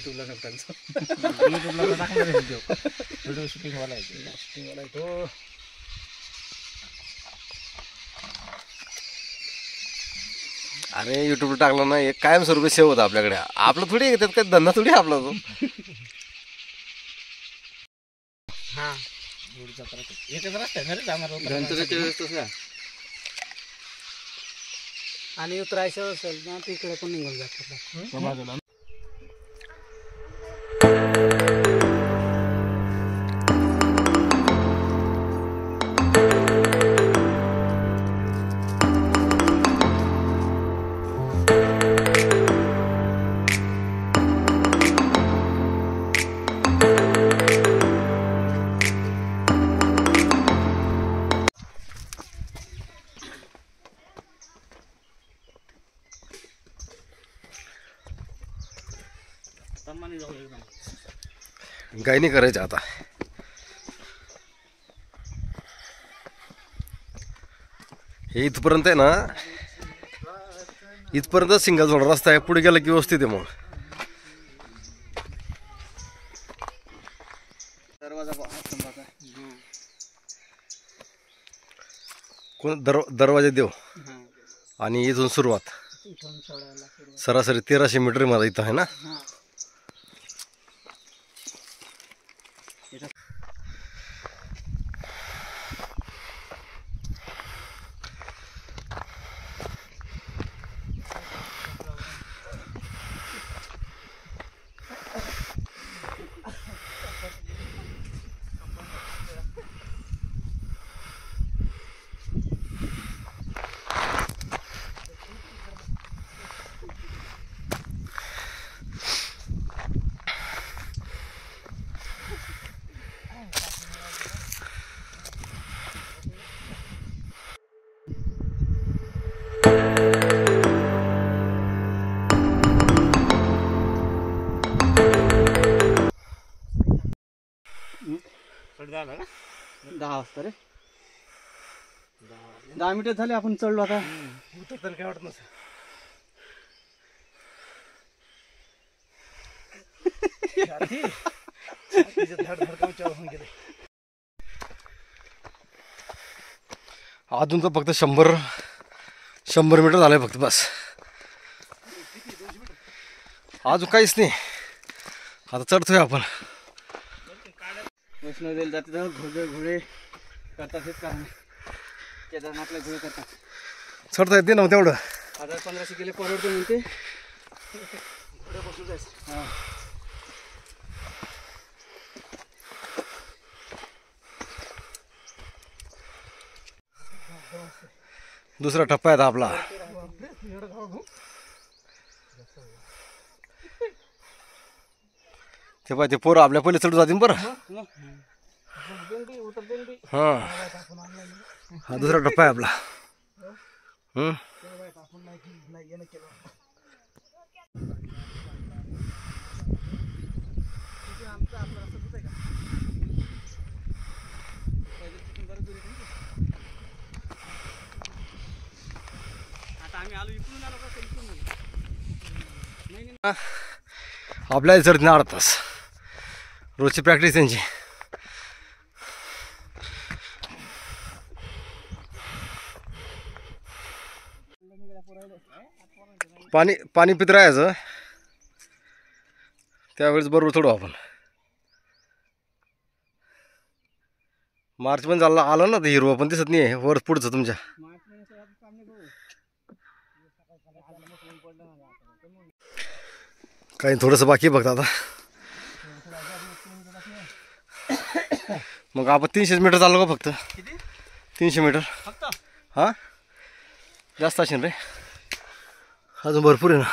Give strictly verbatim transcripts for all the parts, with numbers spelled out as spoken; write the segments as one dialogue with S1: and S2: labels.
S1: युट्यूबला टाकायचं
S2: युट्यूबला टाकणार आहे व्हिडिओ व्हिडिओ शूटिंग वाला आहे
S1: शूटिंग वाला आहे तो.
S3: अरे युट्यूबला टाकलं ना एक कायमस्वरूपी सेव होतं आपल्याकडे. आपलं थोडी त्यात काय धंदा थोडी आपला तो.
S2: हा एकच रस्ता आहे ना रे जाणार
S1: गणपतीच्या वेळेस तसं
S2: आणि उतरायचं असेल ना तिकडे पण निघून जातात.
S3: गायनी करायचं आता. हे इथपर्यंत आहे ना, इथपर्यंत सिंगल थोडा रस्ता आहे. पुढे गेला की व्यवस्थित आहे. मग कोण दर दरवाजा देऊ आणि इथून सुरुवात सरासरी तेराशे मीटर माझा इथं आहे ना.
S1: दहा वाजता रे दहा मिनिटं झाले आपण चढलो. आता
S3: उतरताना काय वाटत नसेल. अजून तर फक्त शंभर शंभर मीटर झालंय फक्त बस. अजून काहीच नाही. आता चढतोय आपण.
S1: वैष्णोदेवीला जाते तर घोडे घोडे करतात हेच कारण. केदारनाथला घोडे करतात.
S3: चढता येते ना तेवढं.
S1: हजार पंधराशे किलो परवडते म्हणते. घोडे बसून जायचं. हां
S3: दुसरा टप्पा आहे आपला. ते पाहिजे पोरं आपल्या पहिले चढू जातील बरं. हा हा दुसरा टप्पा आहे आपला. हम्म आपल्या चढत नाही अर्धा तास. रोजची प्रॅक्टिस त्यांची. पाणी पाणी पित राहायचं. त्यावेळेस बरोबर चढू आपण. मार्च पण झाला आलं ना. ते हिरवं पण दिसत नाही आहे वर पुढचं तुमच्या. काही थोडंसं बाकी आहे बघता आता. मग आपण तीनशे मीटर चाललो का फक्त. तीनशे मीटर हा जास्त असेल रे. अजून भरपूर आहे ना.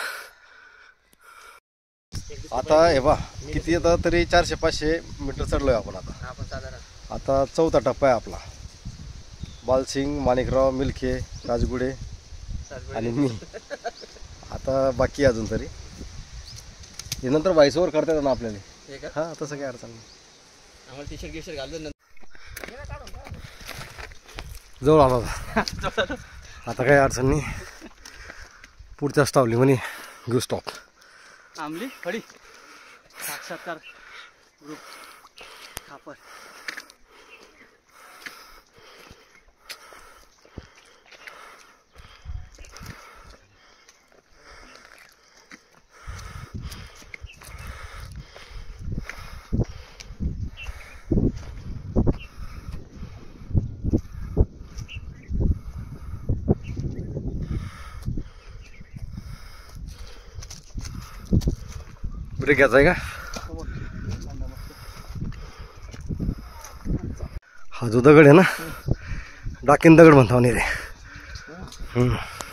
S3: आता हे बा किती येतं तरी चारशे पाचशे मीटर चढलोय आपण आता. आता चौथा टप्पा आहे आपला. बालसिंग, माणिकराव, मिल्खे, राजगुडे आणि मी. आता बाकी अजून तरी. हे नंतर व्हायसवर करता येतं ना आपल्याला. हा तसं काय अडचण नाही.
S1: आम्हाला टी शर्ट गिशर्ट घालून
S3: जवळ आला आता काही अडचण नाही. पुढच्या स्टॉपली म्हणे घेऊ स्टॉप.
S1: आंबली खडी साक्षात्कार ग्रुप खापर.
S3: ब्रेक घ्यायचा आहे का? हा जो दगड आहे ना, डाकीन दगड म्हणतो नाही रे. हम्म.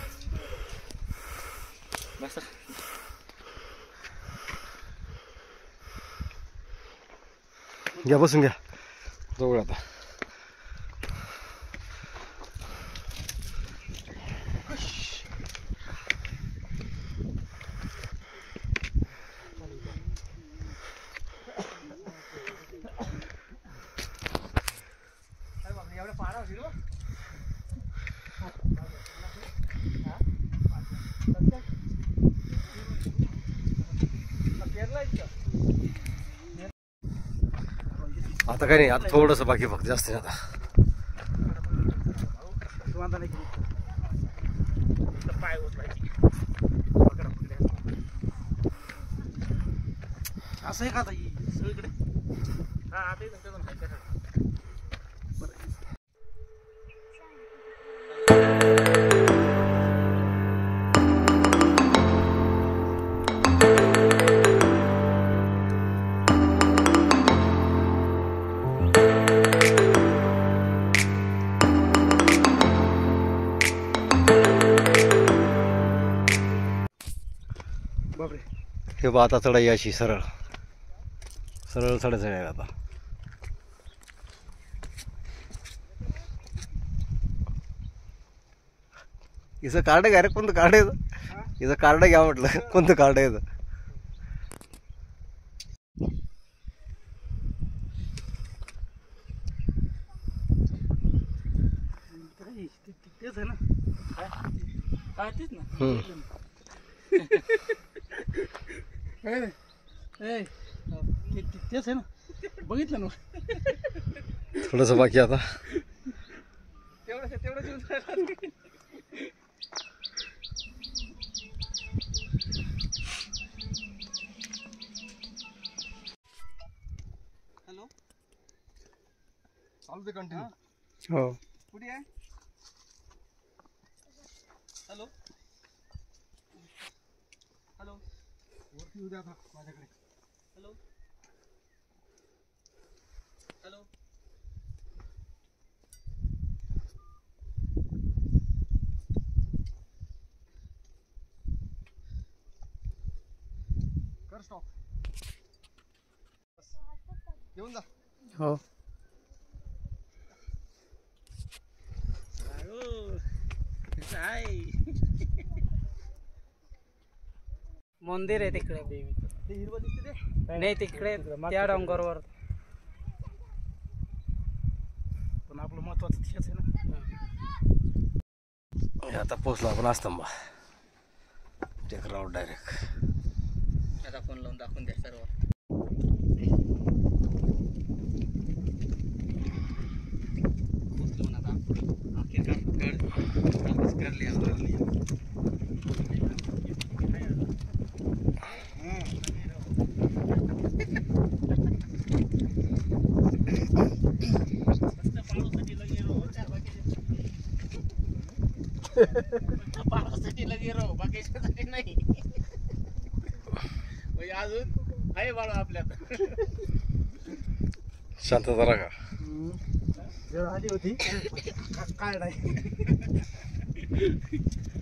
S3: घ्या बसून घ्या जवळ आता. आता काही नाही, आता थोडस बाकी फक्त, जास्त नाही आता.
S1: असं आहे का आता सगळीकडे? हा आता बापरे.
S3: हे बा आता चढाई अशी सरळ सरळ चढायचं आहे आता. हिचं कार्ड घ्या रे. कोणतं कार्ड आहे? हिचं कार्ड घ्या म्हटलं. कोणतं कार्ड आहे?
S1: तेच आहे ना. काय तेच ना. तेच आहे ना. बघितलं ना.
S3: थोडस बाकी आता.
S1: तेवढं तेवढं हॅलो
S3: चालते कंटिन्यू.
S2: हो.
S1: कुठे आहे? हॅलो हॅलो
S3: वरती उद्या आता माझ्याकडे.
S1: हॅलो हॅलो
S3: कर स्टॉप. येऊन जा.
S2: हो. मंदिर आहे तिकडे देवीचं.
S1: ते हिरवं दिसते ते?
S2: नाही तिकडे त्या डोंगरावर.
S1: पण आपलं महत्वाचं तेच आहे ना.
S3: आता पोचलो आपण आस्तंबा. Take route direct.
S1: आता फोन लावून दाखवून द्या सर्व. पोचलो ना आता. आखिरकार गड कर लिया. पाण्यासाठी लगे रो, बाकीच्यासाठी नाही. म्हणजे अजून आहे बाळा आपल्यात.
S3: शांतता राखा.
S1: आली होती काय नाही.